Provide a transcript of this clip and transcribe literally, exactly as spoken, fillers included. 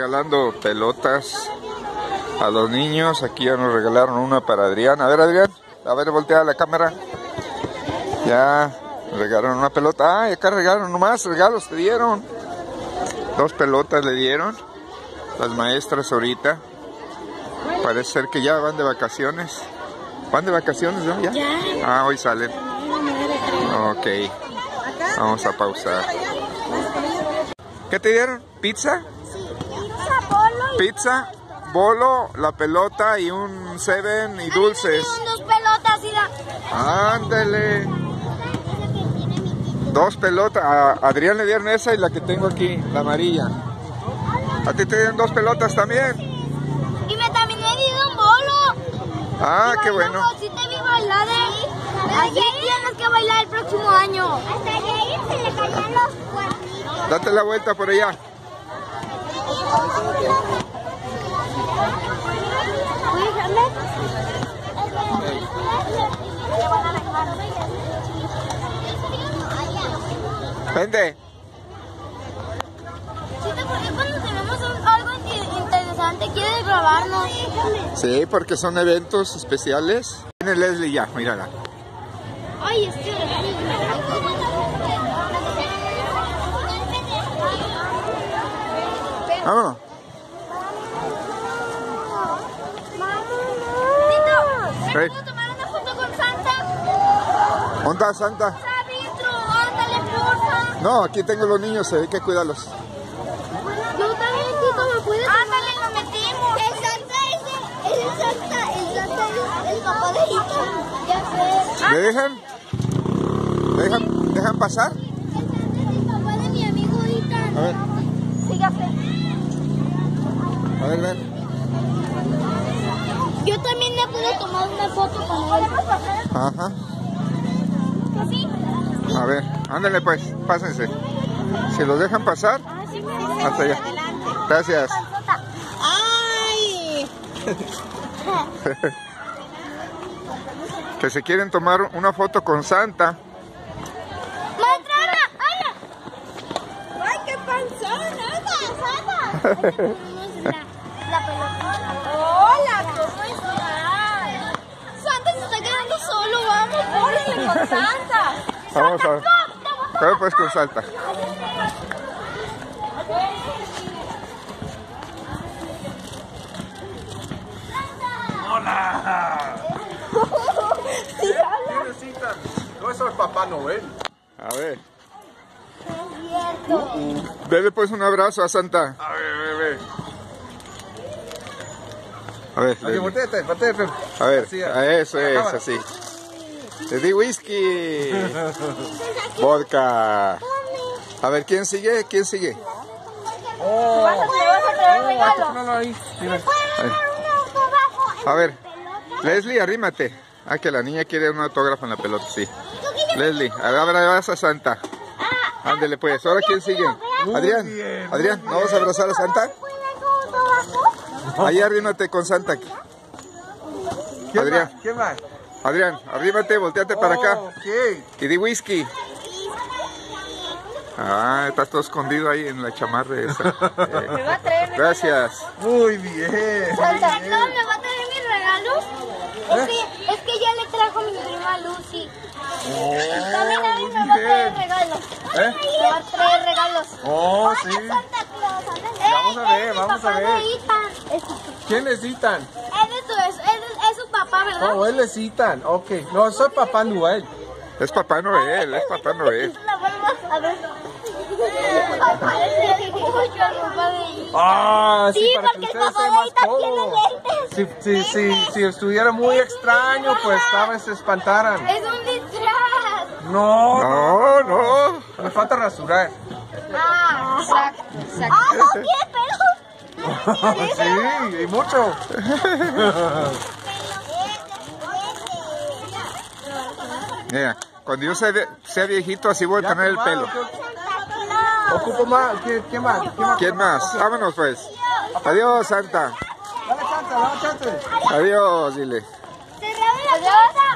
regalando pelotas a los niños. Aquí ya nos regalaron una para Adrián. A ver, Adrián, a ver, voltea la cámara. Ya regalaron una pelota. Ah, y acá regalaron nomás, regalos te dieron. Dos pelotas le dieron las maestras ahorita. Parece ser que ya van de vacaciones. ¿Van de vacaciones, no? ¿Ya? Ya. Ah, hoy salen. Ok. Vamos a pausar. ¿Qué te dieron? ¿Pizza? Sí, pizza, bolo. Pizza, bolo, la pelota y un seven y dulces. Dos pelotas y la... Ándale. Dos pelotas. A Adrián le dieron esa y la que tengo aquí, la amarilla. ¿A ti te dieron dos pelotas también? Y me también me dieron un bolo. Ah, Y qué bailamos, bueno. sí te vi bailar, ¿eh? Así tienes que bailar el próximo año. Hasta ahí se le caían los cuernitos. Date la vuelta por allá. Vente. Sí, te acordé cuando tenemos un- algo interesante, ¿quieres grabarnos? Sí, porque son eventos especiales. Viene Leslie ya, mírala. Ay, es que... Vámonos. Tito, Hey. ¿me puedo tomar una foto con Santa? ¿Dónde está Santa? Sabitro, ándale, porfa. No, aquí tengo los niños, hay que cuidarlos. Yo también, Tito, ¿me puedes tomar? Ándale, lo metimos. El Santa es el, el Santa, el Santa es el papá de Hito. Ya sé. ¿Le dejan? ¿Le dejan, dejan pasar? El Santa es el papá de mi amigo Ethan. A ver, Sígase. a ver, ven. Yo también le pude tomar una foto con él. Ajá. ¿Sí? A ver, ándale pues, pásense. Si los dejan pasar, Ah, sí, me hasta allá. Gracias. ¡Ay! Que se quieren tomar una foto con Santa. ¡Matrona! ¡Ay! ¡Ay, qué panzona! ¡Santa! La pelotita. ¡Hola! ¿Cómo estás? Santa se está quedando solo. Vamos, pórale con Santa. Vamos a ver. A ver pues con Santa. ¡Hola! Sí, habla. ¿Qué necesitan? No, eso es Papá Noel. A ver. Es cierto. Dele pues un abrazo a Santa. A ver, a ver, a ver. A ver, Aquí, Leslie. volteate, volteate. A ver, Así, a eso es, cámara. así. Le di whisky. Vodka. A ver, ¿quién sigue? ¿Quién sigue? Oh, ¿Vas a traer oh, regalo? póngalo ahí. Mira. A ver, Leslie, arrímate. Ah, que la niña quiere un autógrafo en la pelota, sí. Leslie, ahora vas a Santa. Ándele pues, ¿ahora quién sigue? Adrián, bien, Adrián, ¿no vas a abrazar a Santa? Ahí arrímate con Santa. ¿Quién Adrián. más? ¿Quién más? Adrián, arrímate, volteate para acá. Oh, ok. Y di whisky. Ah, estás todo escondido ahí en la chamarra esa. Me Eh, va a traer regalos. gracias. Muy bien. Santa Claus me va a traer mis regalos. Es que, es que ya le trajo mi prima Lucy. También a mí me va a traer regalos. ¿Eh? Me va a traer regalos. Oh, sí. Santa Claus. Vamos a ver, vamos a ver. Es, ¿Quién necesitan? él es, su, es, él es, es su papá, ¿verdad? Oh, él necesitan. Ok. No, soy Papá Noel. Es Papá Noel, es Papá Noel. La vuelvo a ver. Parece mucho al papá de Ethan. Ah, sí, Sí, para que porque el ustedes papá sean de más Ethan cómodos. tiene lentes. Si, si, si, si estuviera muy extraño, pues tal vez se espantaran. Es un disfraz. No, No, no. me falta rasurar. Ah, exacto. exacto. Ah, no, ¿qué? Pero... Sí, y mucho. Mira, cuando yo sea, de- sea viejito, así voy a Ya tener el tomado, pelo. ¿qué- Ocupo más. ¿Quién, quién más? ¿Quién más? ¿Quién más? Vámonos pues. Adiós, Santa. Dale chance, dale chance. Adiós, dile. Cerrame la puerta.